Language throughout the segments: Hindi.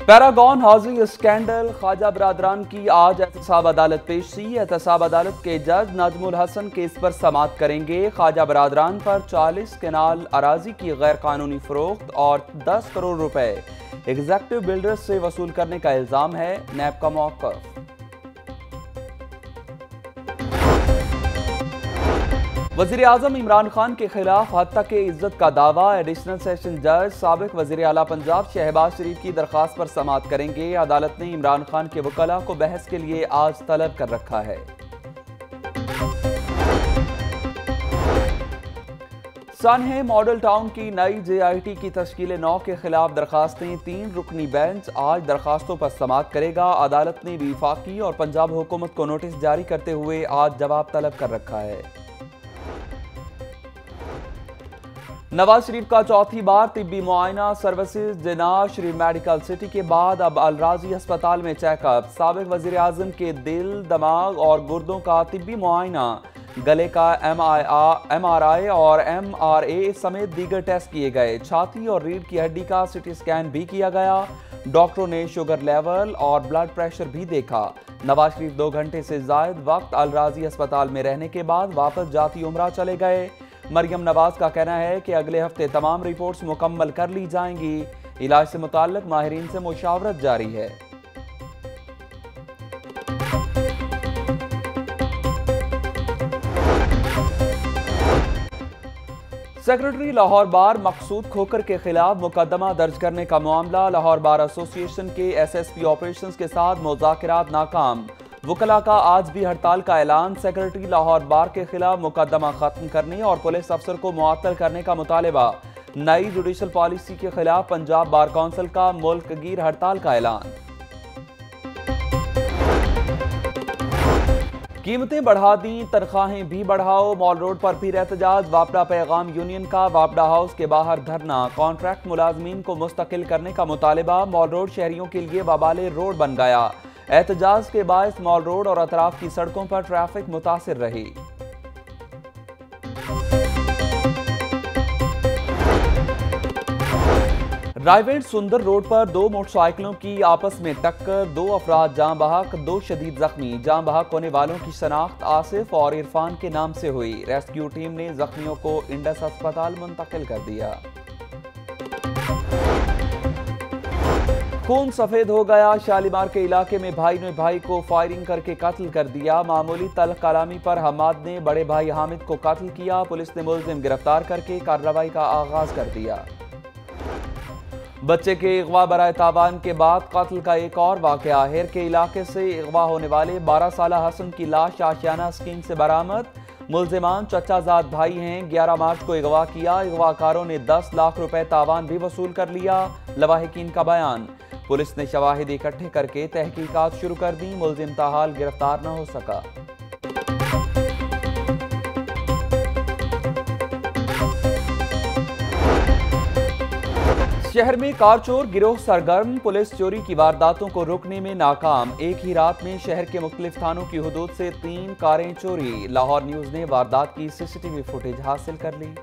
पैरागॉन हाउसिंग स्कैंडल, ख्वाजा बरादरान की आज एहतसाब अदालत पेशी। एहतसाब अदालत के जज नजमुल हसन केस पर समाअत करेंगे। ख्वाजा बरादरान पर 40 केनाल अराजी की गैर कानूनी फरोख्त और 10 करोड़ रुपए एग्जेक्टिव बिल्डर्स से वसूल करने का इल्जाम है। नैब का मौक़िफ़। वज़ीर आज़म इमरान खान के खिलाफ हत्या के इज्जत का दावा। एडिशनल सेशन जज साबिक वज़ीर आला पंजाब शहबाज शरीफ की दरख्वास्त पर समाअत करेंगे। अदालत ने इमरान खान के वकला को बहस के लिए आज तलब कर रखा है। सानहे मॉडल टाउन की नई JIT की तश्कील नौ के खिलाफ दरखास्तें। 3 रुकनी बेंच आज दरखास्तों पर समाअत करेगा। अदालत ने वफाकी और पंजाब हुकूमत को नोटिस जारी करते हुए आज जवाब तलब कर रखा है। नवाज शरीफ का चौथी बार तिब्बी मुआयना। Services Jinnah Sharif medical city के बाद अब अलराजी अस्पताल में चेकअप। साबिक वजीर आजम के दिल, दिमाग और गुर्दों का तिब्बी मुआयना। गले का MRI और MRA समेत दीगर टेस्ट किए गए। छाती और रीढ़ की हड्डी का CT स्कैन भी किया गया। डॉक्टरों ने शुगर लेवल और ब्लड प्रेशर भी देखा। नवाज शरीफ 2 घंटे से ज्यादा वक्त अलराजी अस्पताल में रहने के बाद वापस जाती उम्रा चले गए। मरियम नवाज का कहना है कि अगले हफ्ते तमाम रिपोर्ट्स मुकम्मल कर ली जाएंगी। इलाज से मुताल्लिक माहिरीन से मुशावरत जारी है। सेक्रेटरी लाहौर बार मकसूद खोकर के खिलाफ मुकदमा दर्ज करने का मामला। लाहौर बार एसोसिएशन के SSP ऑपरेशंस के साथ मुज़ाकरात नाकाम। वकला का आज भी हड़ताल का ऐलान। सेक्रेटरी लाहौर बार के खिलाफ मुकदमा खत्म करने और पुलिस अफसर को मुअत्तल करने का मुतालबा। नई जुडिशल पॉलिसी के खिलाफ पंजाब बार काउंसिल का मुल्कगीर हड़ताल का ऐलान। कीमतें बढ़ा दी, तनख्वाहें भी बढ़ाओ। मॉल रोड पर फिर एहतजाज। वापडा पैगाम यूनियन का वापडा हाउस के बाहर धरना। कॉन्ट्रैक्ट मुलाजमीन को मुस्तकिल करने का मुतालबा। मॉल रोड शहरियों के लिए वबाले रोड बन गया। एहतजाज के बायस मॉल रोड और अतराफ की सड़कों पर ट्रैफिक मुतासिर रही। रायवेंट सुंदर रोड पर 2 मोटरसाइकिलों की आपस में टक्कर। 2 अफराद जान बहक, 2 शदीद जख्मी। जान बहक होने वालों की शनाख्त आसिफ और इरफान के नाम से हुई। रेस्क्यू टीम ने जख्मियों को इंडस अस्पताल मुंतकिल कर दिया। खून सफेद हो गया। शालीमार के इलाके में भाई ने भाई को फायरिंग करके कत्ल कर दिया। मामूली तल्ख कलामी पर हमाद ने बड़े भाई हामिद को कत्ल किया। पुलिस ने मुलजिम गिरफ्तार करके कार्रवाई का आगाज कर दिया। बच्चे के अगवा बराए तावान के बाद कत्ल का एक और वाकया। हेर के इलाके से अगवा होने वाले 12 साला हसन की लाश आशियाना स्कीम से बरामद। मुलजिमान चचाजाद भाई हैं। 11 मार्च को अगवा किया। अगवाकारों ने 10 लाख रुपए तावान भी वसूल कर लिया। लवाहिकीन का बयान। पुलिस ने शवाहिद इकट्ठे करके तहकीकात शुरू कर दी। मुलजिम ताहाल गिरफ्तार न हो सका। शहर में कार चोर गिरोह सरगर्म। पुलिस चोरी की वारदातों को रोकने में नाकाम। एक ही रात में शहर के मुख्तलिफ थानों की हुदूद से 3 कारें चोरी। लाहौर न्यूज ने वारदात की CCTV फुटेज हासिल कर ली।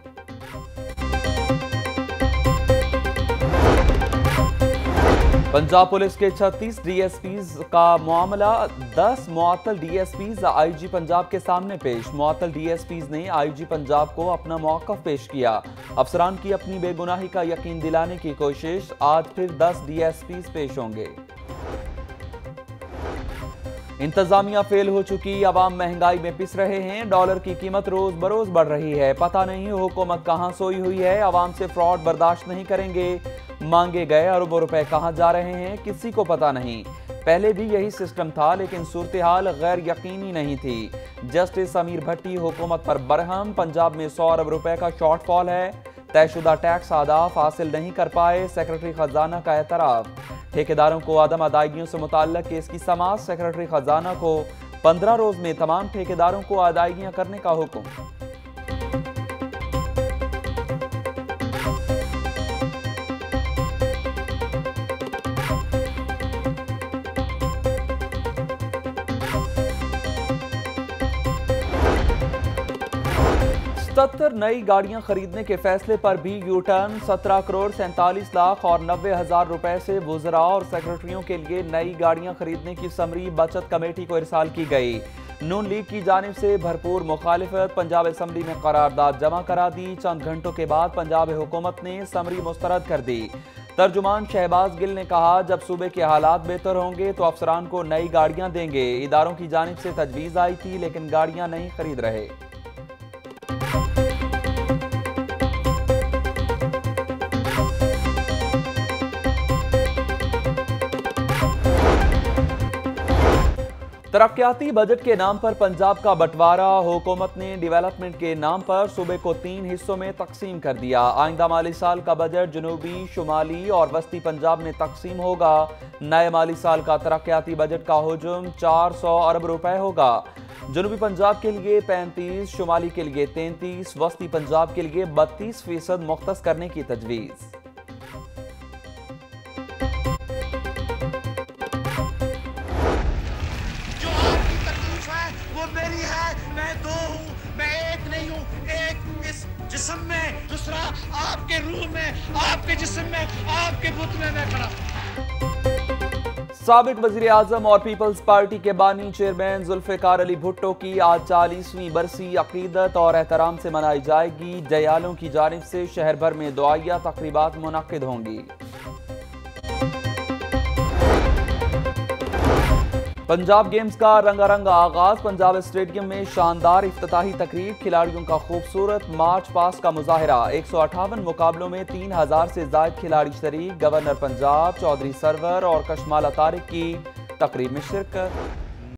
पंजाब पुलिस के 36 DSPs का मामला। 10 मुअत्तल DSPs IG पंजाब के सामने पेश। मुअत्तल DSPs ने IG पंजाब को अपना मौक़िफ़ पेश किया। अफसरान की अपनी बेगुनाही का यकीन दिलाने की कोशिश। आज फिर 10 DSPs पेश होंगे। इंतजामिया फेल हो चुकी। अवाम महंगाई में पिस रहे हैं। डॉलर की कीमत रोज बरोज बढ़ रही है। पता नहीं हुकूमत कहां सोई हुई है। अवाम से फ्रॉड बर्दाश्त नहीं करेंगे। मांगे गए अरबों रुपए कहां जा रहे हैं, किसी को पता नहीं। पहले भी यही सिस्टम था, लेकिन सूरत हाल गैर यकीनी नहीं थी। जस्टिस अमीर भट्टी हुकूमत पर बरहम। पंजाब में 100 अरब रुपए का शॉर्टफॉल है। तयशुदा टैक्स आदाफ हासिल नहीं कर पाए। सेक्रेटरी खजाना का एतराफ। ठेकेदारों को अदम अदायगियों से मुताल्लिक केस की समाअत। सेक्रेटरी खजाना को 15 रोज में तमाम ठेकेदारों को अदायगियां करने का हुक्म। 77 नई गाड़ियां खरीदने के फैसले पर भी यू टर्न। 17 करोड़ 47 लाख और 90,000 रुपए से वुज़रा और सेक्रेटरियों के लिए नई गाड़ियां खरीदने की समरी बचत कमेटी को इरसाल की गई। नून लीग की जानिब से भरपूर मुखालिफत। पंजाब असम्बली में करारदाद जमा करा दी। चंद घंटों के बाद पंजाब हुकूमत ने समरी मुस्तरद कर दी। तर्जुमान शहबाज गिल ने कहा, जब सूबे के हालात बेहतर होंगे तो अफसरान को नई गाड़ियां देंगे। इदारों की जानिब से तजवीज़ आई थी लेकिन गाड़ियां नहीं खरीद रहे। तरक्याती बजट के नाम पर पंजाब का बंटवारा। हुकूमत ने डेवलपमेंट के नाम पर सूबे को 3 हिस्सों में तकसीम कर दिया। आइंदा माली साल का बजट जनूबी, शुमाली और वस्ती पंजाब में तकसीम होगा। नए माली साल का तरक्याती बजट का हुजूम 400 अरब रुपए होगा। जनूबी पंजाब के लिए 35, शुमाली के लिए 33, वस्ती पंजाब के लिए 32% मुख्तस करने की तजवीज़। वो मेरी है, मैं दो हूँ, मैं एक नहीं हूँ। एक इस जिस्म में, दूसरा आपके रूह में, आपके जिस्म में, आपके बुत में मैं खड़ा। साबिक वज़ीर आज़म और पीपल्स पार्टी के बानी चेयरमैन जुल्फ़िकार अली भुट्टो की आज 40वीं बरसी अक़ीदत और एहतराम से मनाई जाएगी। जयालों की जानिब से शहर भर में दुआया तक़रीबात मुनक़्क़िद होंगी। पंजाब गेम्स का रंगारंग आगाज। पंजाब स्टेडियम में शानदार इफ्तिताही तकरीब। खिलाड़ियों का खूबसूरत मार्च पास्ट का मुजाहिरा। 158 मुकाबलों में 3000 से ज़ायद खिलाड़ी शरीक। गवर्नर पंजाब चौधरी सरवर और कशमाला तारिक की तकरीब में शिरकत।